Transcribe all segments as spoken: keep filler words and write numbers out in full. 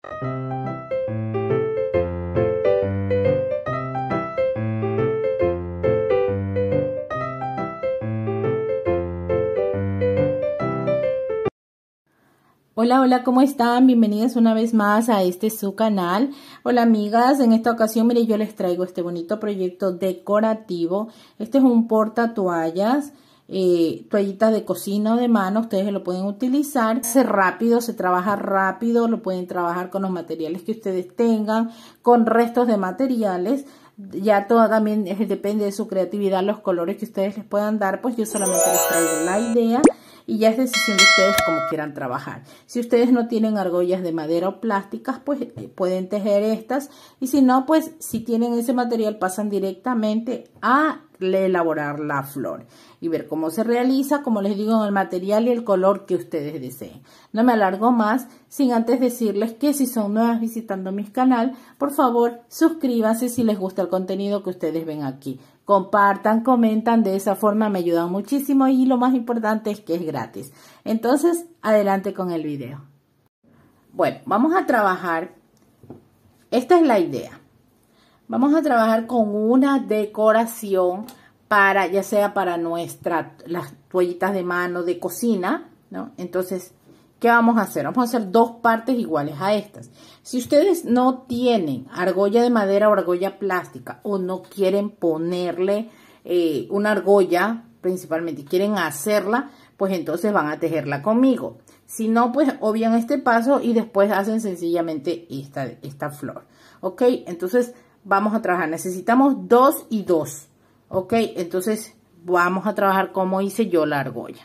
Hola, hola, ¿cómo están? Bienvenidas una vez más a este su canal. Hola amigas, en esta ocasión, mire, yo les traigo este bonito proyecto decorativo. Este es un porta toallas, eh, toallitas de cocina o de mano, ustedes lo pueden utilizar. Se rápido, se trabaja rápido, lo pueden trabajar con los materiales que ustedes tengan, con restos de materiales. Ya todo también eh, depende de su creatividad, los colores que ustedes les puedan dar, pues yo solamente les traigo la idea. Y ya es decisión de ustedes cómo quieran trabajar. Si ustedes no tienen argollas de madera o plásticas, pues eh, pueden tejer estas. Y si no, pues si tienen ese material, pasan directamente a elaborar la flor. Y ver cómo se realiza, como les digo, en el material y el color que ustedes deseen. No me alargo más, sin antes decirles que si son nuevas visitando mi canal, por favor, suscríbanse si les gusta el contenido que ustedes ven aquí. Compartan, comentan, de esa forma me ayudan muchísimo y lo más importante es que es gratis. Entonces, adelante con el video. Bueno, vamos a trabajar, esta es la idea. Vamos a trabajar con una decoración para, ya sea para nuestras, las toallitas de mano de cocina, ¿no? Entonces, ¿qué vamos a hacer? Vamos a hacer dos partes iguales a estas. Si ustedes no tienen argolla de madera o argolla plástica o no quieren ponerle eh, una argolla principalmente y quieren hacerla, pues entonces van a tejerla conmigo. Si no, pues obvian este paso y después hacen sencillamente esta, esta flor. ¿Ok? Entonces vamos a trabajar. Necesitamos dos y dos. ¿Ok? Entonces vamos a trabajar como hice yo la argolla.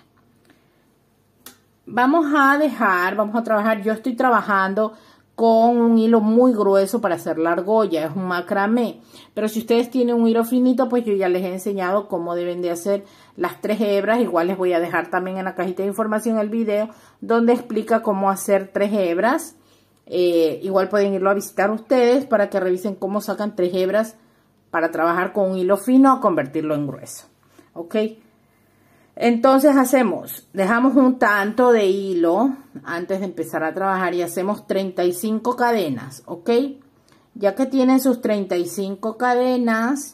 Vamos a dejar, vamos a trabajar, yo estoy trabajando con un hilo muy grueso para hacer la argolla, es un macramé. Pero si ustedes tienen un hilo finito, pues yo ya les he enseñado cómo deben de hacer las tres hebras. Igual les voy a dejar también en la cajita de información el video donde explica cómo hacer tres hebras. Eh, igual pueden irlo a visitar ustedes para que revisen cómo sacan tres hebras para trabajar con un hilo fino o convertirlo en grueso. ¿Ok? Entonces hacemos, dejamos un tanto de hilo antes de empezar a trabajar y hacemos treinta y cinco cadenas, ¿ok? Ya que tienen sus treinta y cinco cadenas,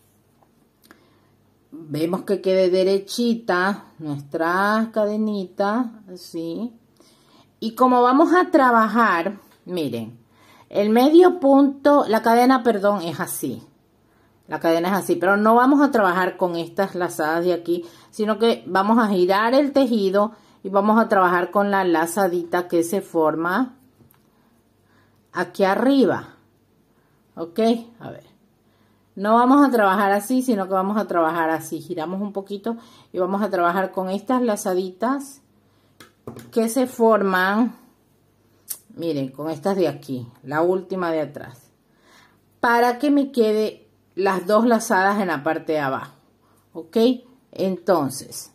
vemos que quede derechita nuestra cadenita, así. Y como vamos a trabajar, miren, el medio punto, la cadena, perdón, es así. La cadena es así, pero no vamos a trabajar con estas lazadas de aquí, sino que vamos a girar el tejido y vamos a trabajar con la lazadita que se forma aquí arriba. ¿Ok? A ver. No vamos a trabajar así, sino que vamos a trabajar así. Giramos un poquito y vamos a trabajar con estas lazaditas que se forman, miren, con estas de aquí, la última de atrás, para que me quede las dos lazadas en la parte de abajo. ¿Ok? Entonces,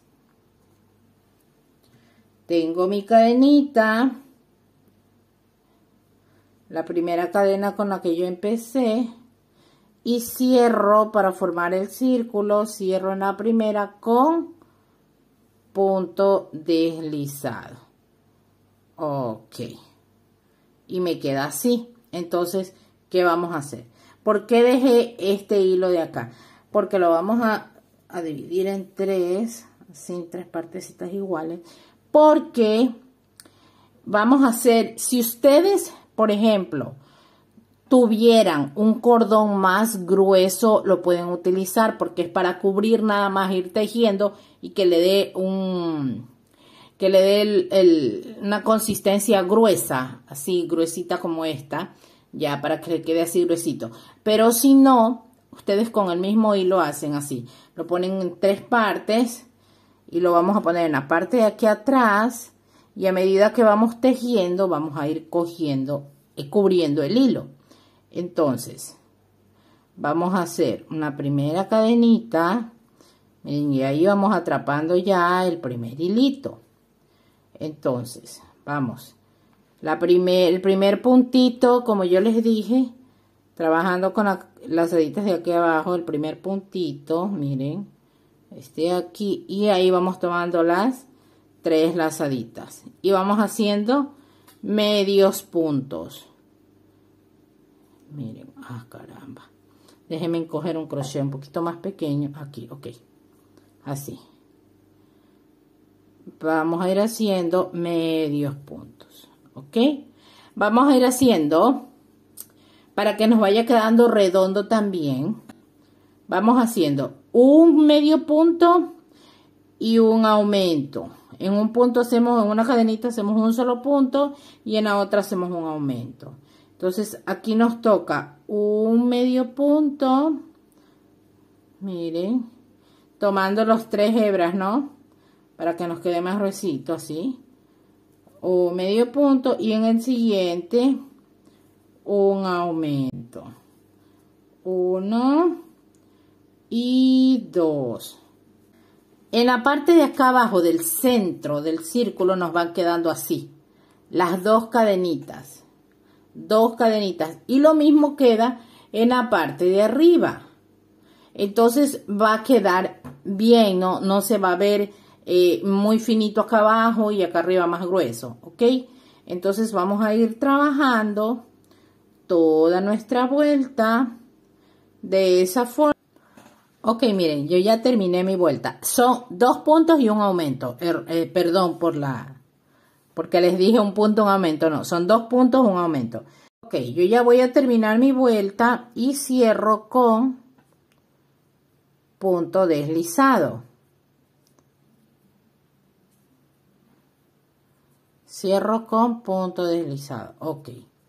tengo mi cadenita, la primera cadena con la que yo empecé, y cierro para formar el círculo, cierro en la primera con punto deslizado. Ok. Y me queda así. Entonces, ¿qué vamos a hacer? ¿Por qué dejé este hilo de acá? Porque lo vamos a, a dividir en tres, así en tres partecitas iguales. Porque vamos a hacer, si ustedes, por ejemplo, tuvieran un cordón más grueso, lo pueden utilizar porque es para cubrir nada más, ir tejiendo y que le dé un, que le dé el, el, una consistencia gruesa, así gruesita como esta. Ya, para que le quede así gruesito. Pero si no, ustedes con el mismo hilo hacen así. Lo ponen en tres partes y lo vamos a poner en la parte de aquí atrás. Y a medida que vamos tejiendo, vamos a ir cogiendo y cubriendo el hilo. Entonces, vamos a hacer una primera cadenita. Miren, y ahí vamos atrapando ya el primer hilito. Entonces, vamos. La primer, el primer puntito, como yo les dije, trabajando con la, las lazaditas de aquí abajo, el primer puntito, miren, este aquí, y ahí vamos tomando las tres lazaditas. Y vamos haciendo medios puntos. Miren, ah, caramba. Déjenme coger un crochet un poquito más pequeño. Aquí, ok. Así. Vamos a ir haciendo medios puntos. Ok. Vamos a ir haciendo, para que nos vaya quedando redondo también, vamos haciendo un medio punto y un aumento. En un punto hacemos, en una cadenita hacemos un solo punto y en la otra hacemos un aumento. Entonces aquí nos toca un medio punto, miren, tomando los tres hebras, ¿no? Para que nos quede más gruesito, así. O medio punto y en el siguiente un aumento. Uno y dos. En la parte de acá abajo del centro del círculo nos van quedando así. Las dos cadenitas. Dos cadenitas. Y lo mismo queda en la parte de arriba. Entonces va a quedar bien, no, no se va a ver eh, muy finito acá abajo y acá arriba más grueso, ¿ok? Entonces vamos a ir trabajando toda nuestra vuelta de esa forma. Ok, miren, yo ya terminé mi vuelta. Son dos puntos y un aumento. Er, eh, perdón por la... porque les dije un punto, un aumento. No, son dos puntos, un aumento. Ok, yo ya voy a terminar mi vuelta y cierro con punto deslizado. Cierro con punto deslizado. Ok.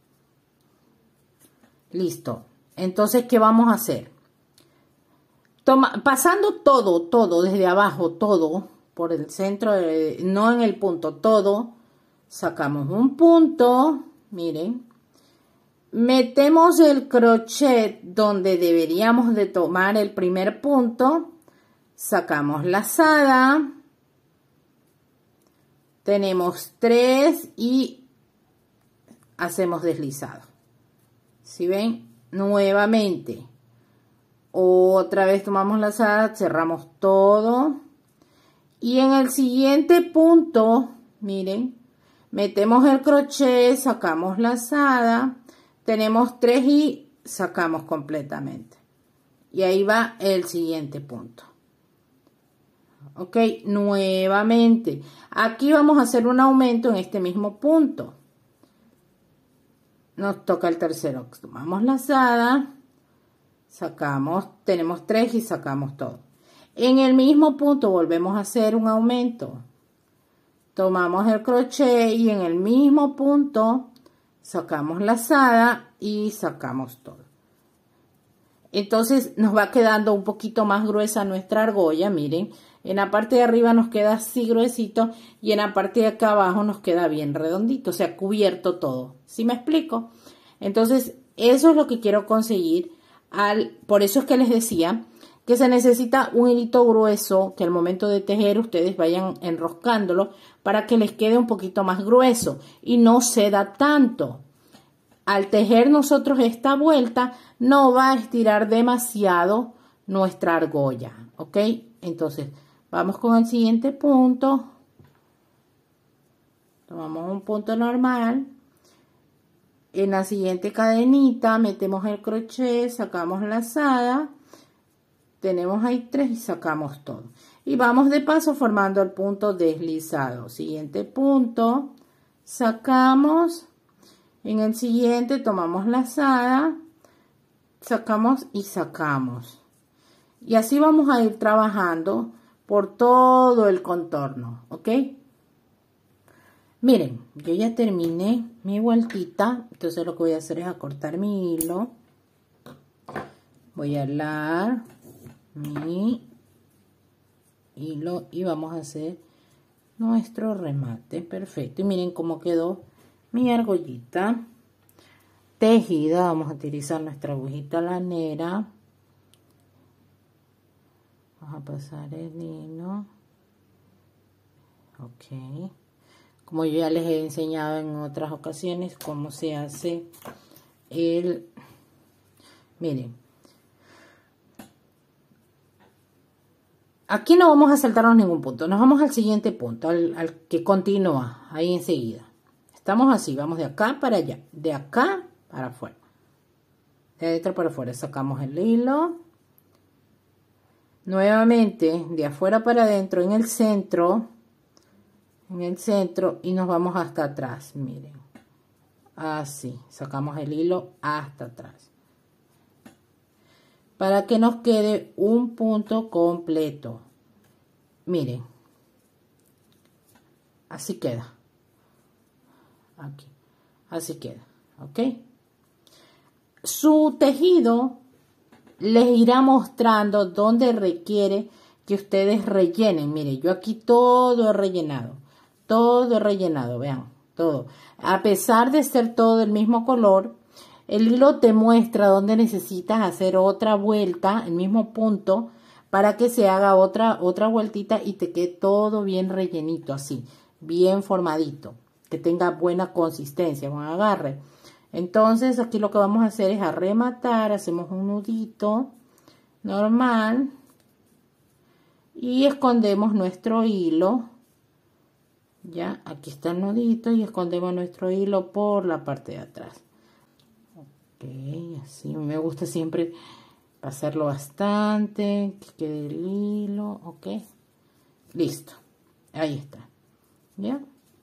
Listo. Entonces, ¿qué vamos a hacer? Toma, pasando todo, todo, desde abajo, todo, por el centro, de, no en el punto, todo, sacamos un punto, miren, metemos el crochet donde deberíamos de tomar el primer punto, sacamos lazada, tenemos tres y hacemos deslizado. ¿Sí ven? Nuevamente. Otra vez tomamos lazada, cerramos todo. Y en el siguiente punto, miren, metemos el crochet, sacamos lazada, tenemos tres y sacamos completamente. Y ahí va el siguiente punto. Ok, nuevamente. Aquí vamos a hacer un aumento en este mismo punto. Nos toca el tercero. Tomamos lazada, sacamos, tenemos tres y sacamos todo. En el mismo punto volvemos a hacer un aumento. Tomamos el crochet y en el mismo punto sacamos lazada y sacamos todo. Entonces nos va quedando un poquito más gruesa nuestra argolla, miren. En la parte de arriba nos queda así gruesito y en la parte de acá abajo nos queda bien redondito, o sea, cubierto todo. ¿Sí me explico? Entonces, eso es lo que quiero conseguir. Al, por eso es que les decía que se necesita un hilito grueso que al momento de tejer ustedes vayan enroscándolo para que les quede un poquito más grueso y no ceda tanto. Al tejer nosotros esta vuelta no va a estirar demasiado nuestra argolla, ¿ok? Entonces, vamos con el siguiente punto. Tomamos un punto normal. En la siguiente cadenita metemos el crochet, sacamos lazada. Tenemos ahí tres y sacamos todo. Y vamos de paso formando el punto deslizado. Siguiente punto, sacamos. En el siguiente tomamos lazada, sacamos y sacamos. Y así vamos a ir trabajando por todo el contorno, ¿ok? Miren, yo ya terminé mi vueltita, entonces lo que voy a hacer es acortar mi hilo. Voy a alar mi hilo y vamos a hacer nuestro remate. Perfecto, y miren cómo quedó mi argollita tejida. Vamos a utilizar nuestra agujita lanera. Vamos a pasar el hilo. Ok. Como yo ya les he enseñado en otras ocasiones cómo se hace el... Miren. Aquí no vamos a saltarnos ningún punto. Nos vamos al siguiente punto, al, al que continúa, ahí enseguida. Estamos así, vamos de acá para allá, de acá para afuera. de adentro para afuera. Sacamos el hilo. Nuevamente, de afuera para adentro, en el centro. En el centro y nos vamos hasta atrás, miren. Así, sacamos el hilo hasta atrás. Para que nos quede un punto completo. Miren. Así queda. Aquí. Así queda. ¿Ok? Su tejido les irá mostrando dónde requiere que ustedes rellenen. Miren, yo aquí todo he rellenado. Todo he rellenado, vean. Todo. A pesar de ser todo del mismo color, el hilo te muestra dónde necesitas hacer otra vuelta, el mismo punto, para que se haga otra, otra vueltita y te quede todo bien rellenito, así, bien formadito, que tenga buena consistencia, buen agarre. Entonces aquí lo que vamos a hacer es a rematar, hacemos un nudito normal y escondemos nuestro hilo. Ya, aquí está el nudito y escondemos nuestro hilo por la parte de atrás. Ok, así me gusta siempre pasarlo bastante, que quede el hilo, ok. Listo, ahí está. Ya.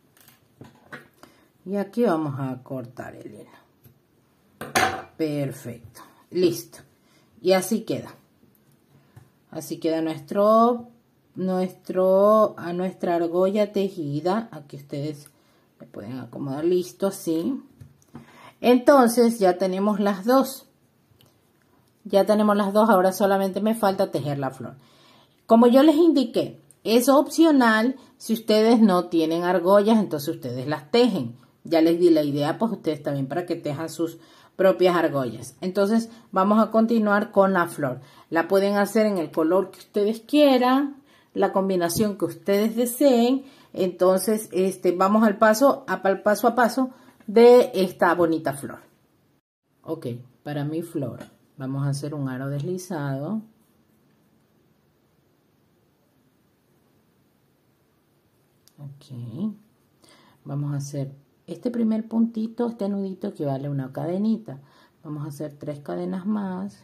Y aquí vamos a cortar el hilo. Perfecto, listo. Y así queda. Así queda nuestro... nuestro a nuestra argolla tejida. Aquí ustedes le pueden acomodar listo así. Entonces ya tenemos las dos, ya tenemos las dos. Ahora solamente me falta tejer la flor. Como yo les indiqué, es opcional. Si ustedes no tienen argollas, entonces ustedes las tejen. Ya les di la idea, pues ustedes también, para que tejan sus propias argollas. Entonces vamos a continuar con la flor. La pueden hacer en el color que ustedes quieran, la combinación que ustedes deseen. Entonces este vamos al paso a paso a paso de esta bonita flor. Ok, para mi flor vamos a hacer un aro deslizado. Ok, vamos a hacer este primer puntito, este nudito equivale a una cadenita. Vamos a hacer tres cadenas más,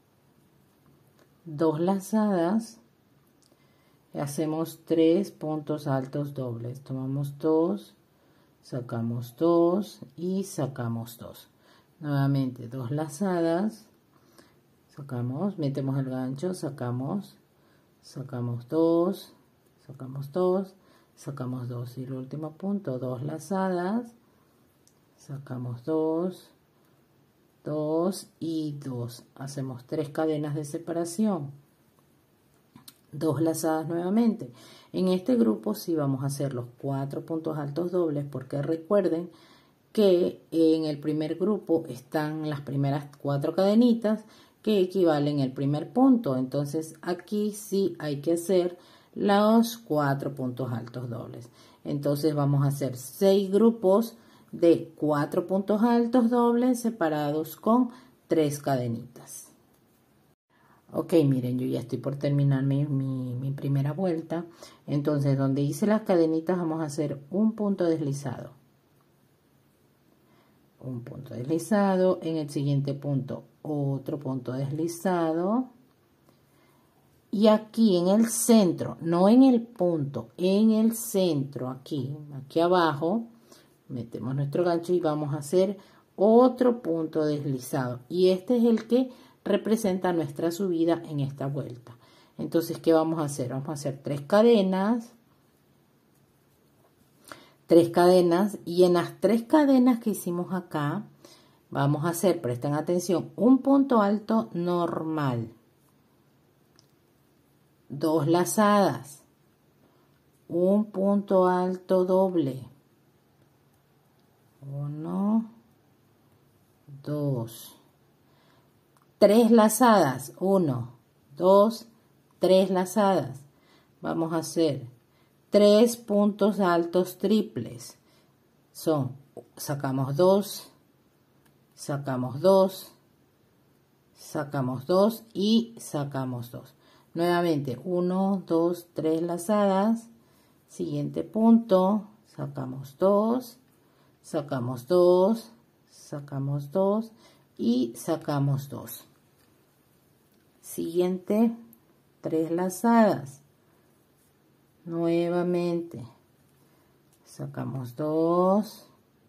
dos lazadas. Hacemos tres puntos altos dobles. Tomamos dos, sacamos dos y sacamos dos. Nuevamente dos lazadas, sacamos, metemos el gancho, sacamos, sacamos dos, sacamos dos, sacamos dos. Y el último punto, dos lazadas, sacamos dos, dos y dos. Hacemos tres cadenas de separación. Dos lazadas nuevamente. En este grupo sí vamos a hacer los cuatro puntos altos dobles, porque recuerden que en el primer grupo están las primeras cuatro cadenitas que equivalen al primer punto. Entonces aquí sí hay que hacer los cuatro puntos altos dobles. Entonces vamos a hacer seis grupos de cuatro puntos altos dobles separados con tres cadenitas. Ok, miren, yo ya estoy por terminar mi, mi, mi primera vuelta. Entonces, donde hice las cadenitas, vamos a hacer un punto deslizado. Un punto deslizado. En el siguiente punto, otro punto deslizado. Y aquí en el centro, no en el punto, en el centro, aquí, aquí abajo, metemos nuestro gancho y vamos a hacer otro punto deslizado. Y este es el que representa nuestra subida en esta vuelta. Entonces, ¿qué vamos a hacer? Vamos a hacer tres cadenas, tres cadenas, y en las tres cadenas que hicimos acá, vamos a hacer, presten atención, un punto alto normal, dos lazadas, un punto alto doble, uno, dos, tres lazadas, uno, dos, tres lazadas. Vamos a hacer tres puntos altos triples. Son, sacamos dos, sacamos dos, sacamos dos y sacamos dos. Nuevamente, uno, dos, tres lazadas. Siguiente punto, sacamos dos, sacamos dos, sacamos dos y sacamos dos. Siguiente, tres lazadas. Nuevamente sacamos dos,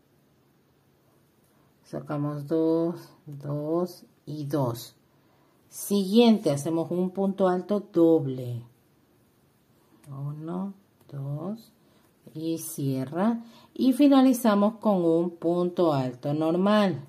sacamos dos, dos y dos. Siguiente, hacemos un punto alto doble. Uno, dos y cierra. Y finalizamos con un punto alto normal.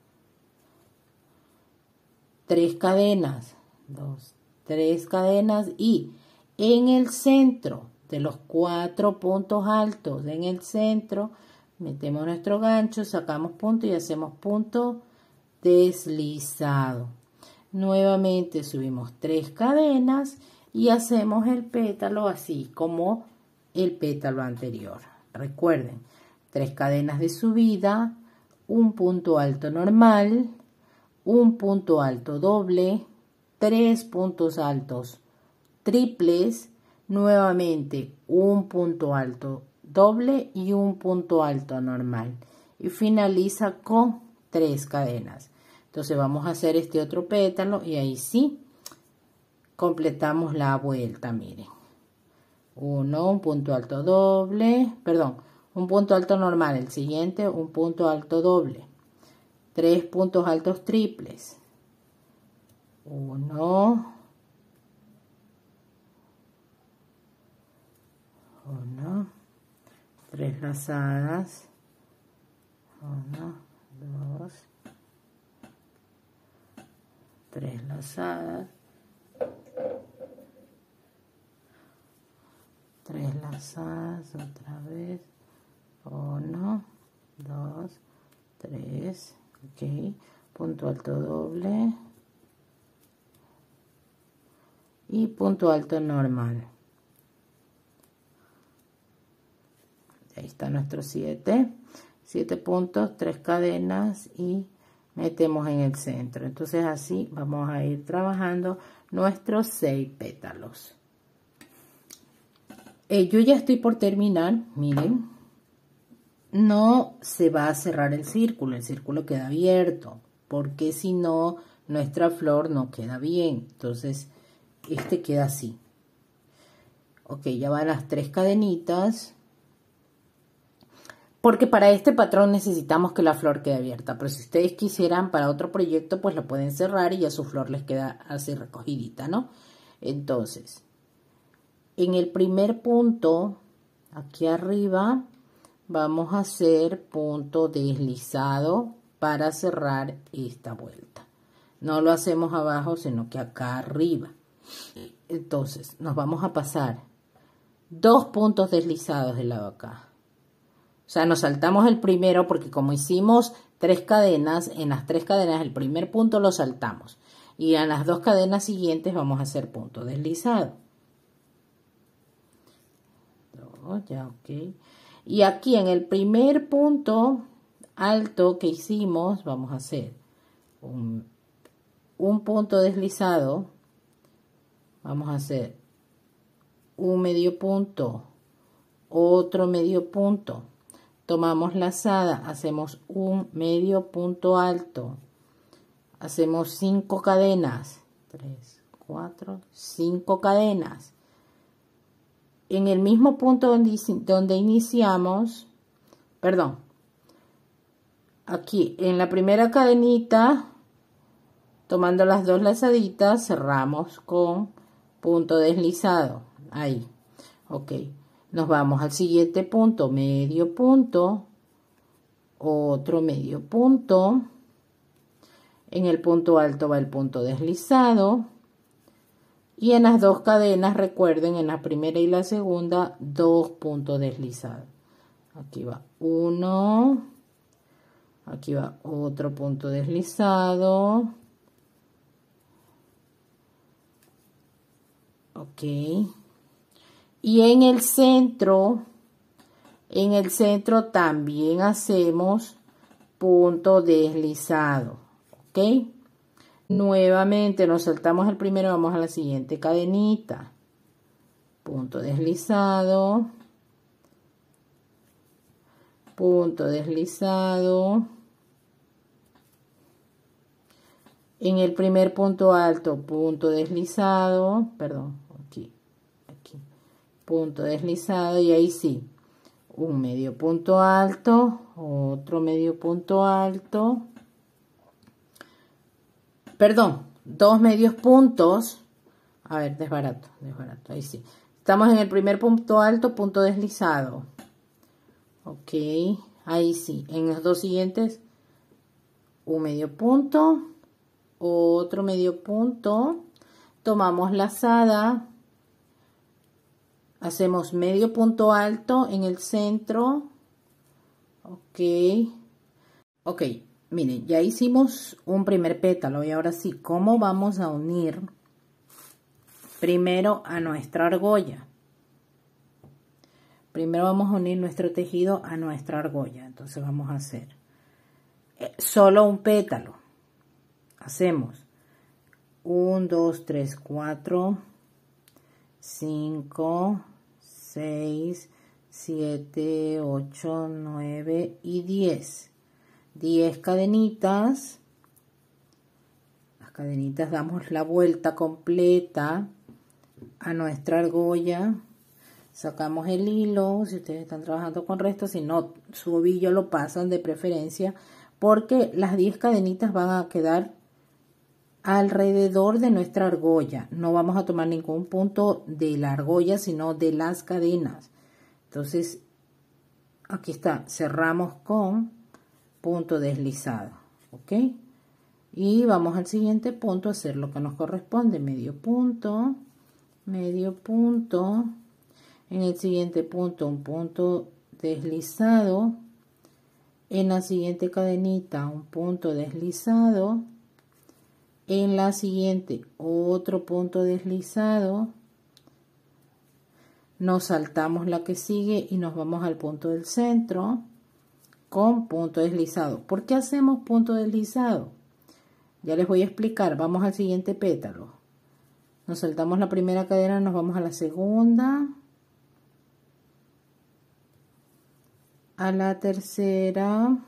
Tres cadenas, dos, tres cadenas y en el centro de los cuatro puntos altos, en el centro, metemos nuestro gancho, sacamos punto y hacemos punto deslizado. Nuevamente subimos tres cadenas y hacemos el pétalo así como el pétalo anterior. Recuerden, tres cadenas de subida, un punto alto normal, un punto alto doble, tres puntos altos triples, nuevamente un punto alto doble y un punto alto normal. Y finaliza con tres cadenas. Entonces vamos a hacer este otro pétalo y ahí sí completamos la vuelta, miren. Uno, un punto alto doble, perdón, un punto alto normal, el siguiente un punto alto doble, tres puntos altos triples, uno, uno, tres lazadas, uno, dos, tres lazadas, tres lazadas otra vez, uno, dos, tres, ok, punto alto doble y punto alto normal. Ahí está nuestro siete, siete puntos, tres cadenas y metemos en el centro. Entonces así vamos a ir trabajando nuestros seis pétalos. Eh, yo ya estoy por terminar, miren, no se va a cerrar el círculo, el círculo queda abierto, porque si no, nuestra flor no queda bien. Entonces, este queda así. Ok, ya van las tres cadenitas, porque para este patrón necesitamos que la flor quede abierta, pero si ustedes quisieran para otro proyecto, pues la pueden cerrar y ya su flor les queda así recogidita, ¿no? Entonces, en el primer punto, aquí arriba, vamos a hacer punto deslizado para cerrar esta vuelta. No lo hacemos abajo, sino que acá arriba. Entonces, nos vamos a pasar dos puntos deslizados del lado acá. O sea, nos saltamos el primero porque como hicimos tres cadenas, en las tres cadenas el primer punto lo saltamos. Y en las dos cadenas siguientes vamos a hacer punto deslizado. Ya, ok. Y aquí en el primer punto alto que hicimos, vamos a hacer un, un punto deslizado. Vamos a hacer un medio punto, otro medio punto. Tomamos lazada, hacemos un medio punto alto. Hacemos cinco cadenas. tres, cuatro, cinco cadenas. En el mismo punto donde, donde iniciamos, perdón, aquí en la primera cadenita, tomando las dos lazaditas, cerramos con punto deslizado, ahí, ok, nos vamos al siguiente punto, medio punto, otro medio punto, en el punto alto va el punto deslizado, y en las dos cadenas, recuerden, en la primera y la segunda, dos puntos deslizados. Aquí va uno. Aquí va otro punto deslizado. Ok. Y en el centro, en el centro también hacemos punto deslizado. Ok. Nuevamente nos saltamos el primero, vamos a la siguiente cadenita, punto deslizado, punto deslizado, En el primer punto alto, punto deslizado, perdón, aquí, aquí, punto deslizado y ahí sí, un medio punto alto, otro medio punto alto, perdón, dos medios puntos, a ver, desbarato, desbarato, ahí sí. Estamos en el primer punto alto, punto deslizado, ok, ahí sí, en los dos siguientes, un medio punto, otro medio punto, tomamos lazada, hacemos medio punto alto en el centro, ok, ok, miren, ya hicimos un primer pétalo y ahora sí, ¿cómo vamos a unir primero a nuestra argolla? Primero vamos a unir nuestro tejido a nuestra argolla, entonces vamos a hacer solo un pétalo. Hacemos uno, dos, tres, cuatro, cinco, seis, siete, ocho, nueve y diez. diez cadenitas. Las cadenitas damos la vuelta completa a nuestra argolla. Sacamos el hilo, si ustedes están trabajando con resto, si no, su ovillo lo pasan de preferencia, porque las diez cadenitas van a quedar alrededor de nuestra argolla. No vamos a tomar ningún punto de la argolla, sino de las cadenas. Entonces, aquí está, cerramos con punto deslizado, ¿ok? Y vamos al siguiente punto a hacer lo que nos corresponde, medio punto, medio punto, en el siguiente punto un punto deslizado, en la siguiente cadenita un punto deslizado, en la siguiente otro punto deslizado, nos saltamos la que sigue y nos vamos al punto del centro con punto deslizado. ¿Por qué hacemos punto deslizado? Ya les voy a explicar. Vamos al siguiente pétalo, nos saltamos la primera cadena, nos vamos a la segunda, a la tercera,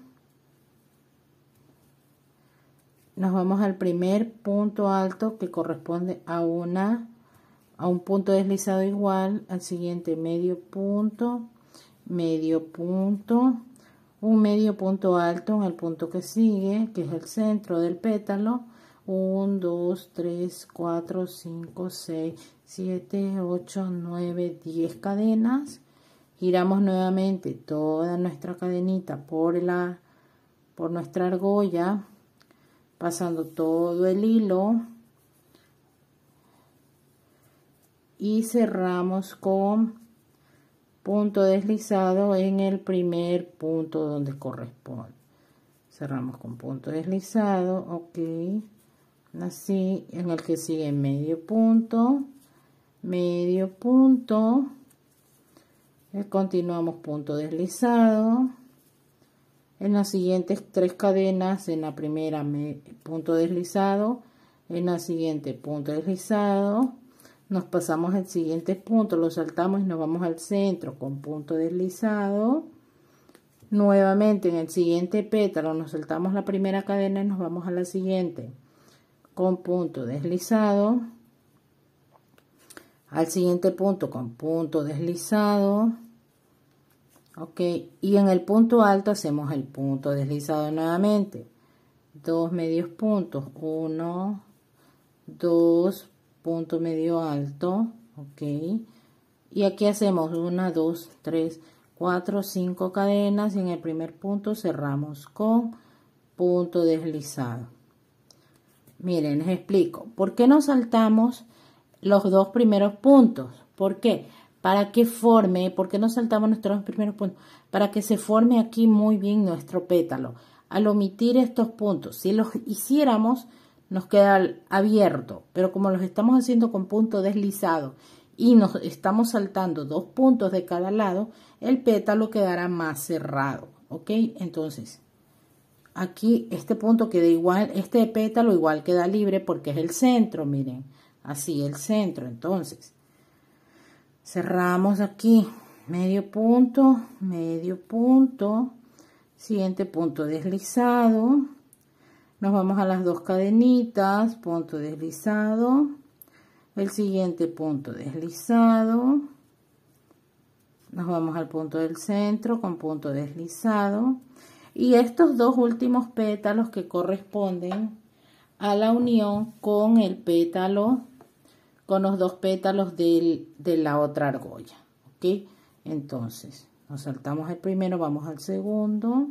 nos vamos al primer punto alto que corresponde a una a un punto deslizado igual, al siguiente medio punto, medio punto, un medio punto alto en el punto que sigue, que es el centro del pétalo, uno, dos, tres, cuatro, cinco, seis, siete, ocho, nueve, diez cadenas, giramos nuevamente toda nuestra cadenita por la por nuestra argolla, pasando todo el hilo y cerramos con punto deslizado en el primer punto donde corresponde. Cerramos con punto deslizado, ok, así, en el que sigue medio punto, medio punto, y continuamos punto deslizado. En las siguientes tres cadenas, en la primera me, punto deslizado, en la siguiente punto deslizado, nos pasamos al siguiente punto, lo saltamos y nos vamos al centro con punto deslizado. Nuevamente en el siguiente pétalo nos saltamos la primera cadena y nos vamos a la siguiente con punto deslizado. Al siguiente punto con punto deslizado. Ok, y en el punto alto hacemos el punto deslizado nuevamente. Dos medios puntos, uno, dos, punto medio alto, ok, y aquí hacemos una, dos, tres, cuatro, cinco cadenas y en el primer punto cerramos con punto deslizado. Miren, les explico, ¿por qué no saltamos los dos primeros puntos? ¿Por qué? Para que forme, ¿por qué no saltamos nuestros primeros puntos? Para que se forme aquí muy bien nuestro pétalo. Al omitir estos puntos, si los hiciéramos, nos queda abierto, pero como los estamos haciendo con punto deslizado y nos estamos saltando dos puntos de cada lado, el pétalo quedará más cerrado, ¿ok? Entonces, aquí este punto queda igual, este pétalo igual queda libre porque es el centro, miren, así el centro. Entonces, cerramos aquí, medio punto, medio punto, siguiente punto deslizado. Nos vamos a las dos cadenitas, punto deslizado, el siguiente punto deslizado, nos vamos al punto del centro con punto deslizado y estos dos últimos pétalos que corresponden a la unión con el pétalo, con los dos pétalos del, de la otra argolla, ¿ok? Entonces nos saltamos el primero, vamos al segundo,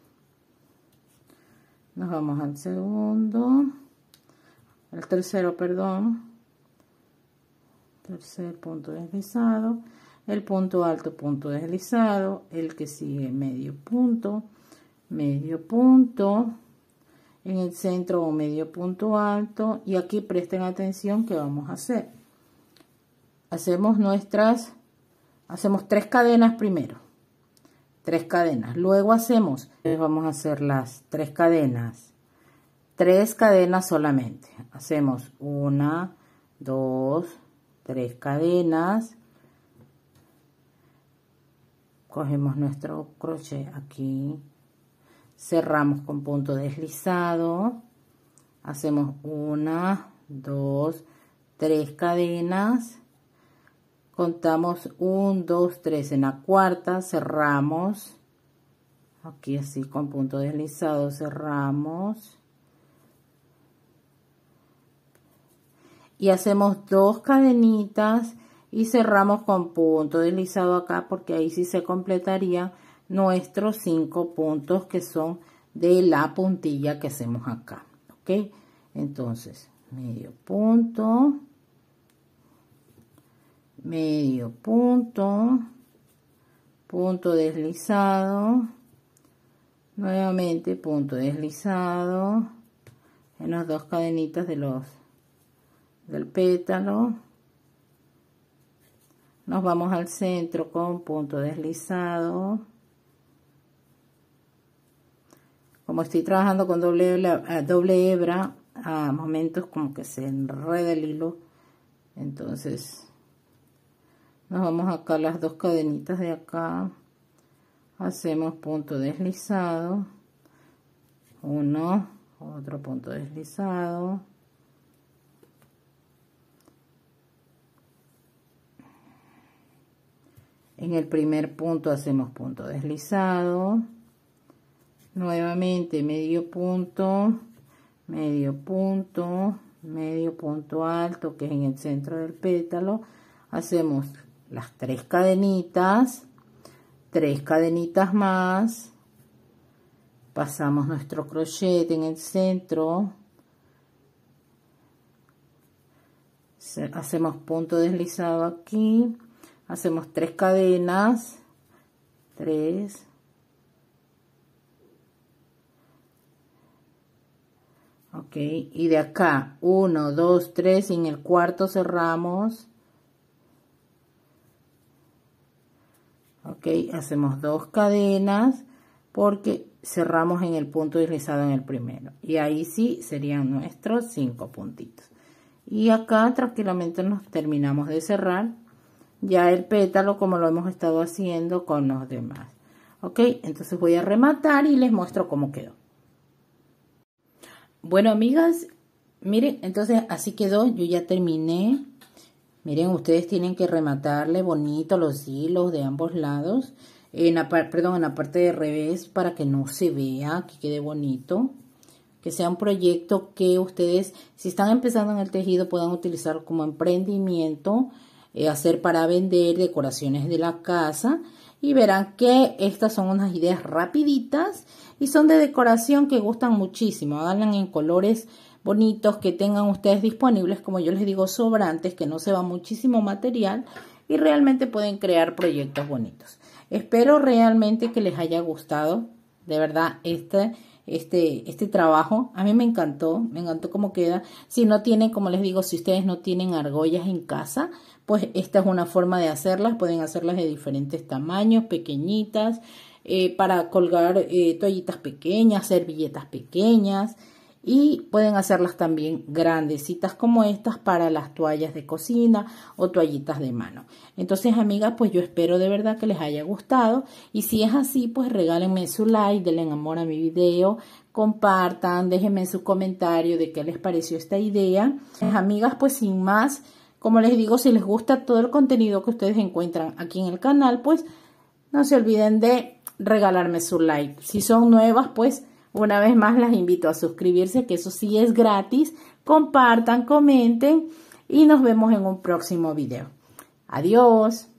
nos vamos al segundo, al tercero, perdón, tercer punto deslizado, el punto alto, punto deslizado, el que sigue medio punto, medio punto, en el centro o medio punto alto, y aquí presten atención que vamos a hacer. Hacemos nuestras, hacemos tres cadenas primero, tres cadenas, luego hacemos, vamos a hacer las tres cadenas, tres cadenas solamente, hacemos una, dos, tres cadenas, cogemos nuestro crochet aquí, cerramos con punto deslizado, hacemos una, dos, tres cadenas, contamos uno, dos, tres, en la cuarta cerramos, aquí así con punto deslizado cerramos, y hacemos dos cadenitas y cerramos con punto deslizado acá, porque ahí sí se completaría nuestros cinco puntos que son de la puntilla que hacemos acá, ok. Entonces medio punto, medio punto, punto deslizado, nuevamente punto deslizado en las dos cadenitas de los del pétalo, nos vamos al centro con punto deslizado. Como estoy trabajando con doble, doble hebra, a momentos como que se enreda el hilo, entonces nos vamos acá a las dos cadenitas de acá, hacemos punto deslizado, uno, otro punto deslizado, en el primer punto hacemos punto deslizado, nuevamente medio punto, medio punto, medio punto alto que es en el centro del pétalo, hacemos las tres cadenitas, tres cadenitas más, pasamos nuestro crochet en el centro, hacemos punto deslizado aquí, hacemos tres cadenas, tres, ok, y de acá uno, dos, tres, y en el cuarto cerramos, ok, hacemos dos cadenas porque cerramos en el punto deslizado en el primero, y ahí sí serían nuestros cinco puntitos, y acá tranquilamente nos terminamos de cerrar ya el pétalo como lo hemos estado haciendo con los demás, ok. Entonces voy a rematar y les muestro cómo quedó. Bueno, amigas, miren, entonces así quedó, yo ya terminé. Miren, ustedes tienen que rematarle bonito los hilos de ambos lados, en la, perdón, en la parte de revés, para que no se vea, que quede bonito, que sea un proyecto que ustedes, si están empezando en el tejido, puedan utilizar como emprendimiento, eh, hacer para vender, decoraciones de la casa, y verán que estas son unas ideas rapiditas y son de decoración que gustan muchísimo. Háganlas en colores bonitos que tengan ustedes disponibles, como yo les digo, sobrantes, que no se va muchísimo material, y realmente pueden crear proyectos bonitos. Espero realmente que les haya gustado, de verdad, este, este, este trabajo. A mí me encantó, me encantó cómo queda. Si no tienen, como les digo, si ustedes no tienen argollas en casa, pues esta es una forma de hacerlas. Pueden hacerlas de diferentes tamaños, pequeñitas, eh, para colgar eh, toallitas pequeñas, servilletas pequeñas. Y pueden hacerlas también grandecitas como estas para las toallas de cocina o toallitas de mano. Entonces, amigas, pues yo espero de verdad que les haya gustado. Y si es así, pues regálenme su like, denle amor a mi video, compartan, déjenme su comentario de qué les pareció esta idea. Mis amigas, pues sin más, como les digo, si les gusta todo el contenido que ustedes encuentran aquí en el canal, pues no se olviden de regalarme su like. Si son nuevas, pues una vez más las invito a suscribirse, que eso sí es gratis. Compartan, comenten y nos vemos en un próximo video. Adiós.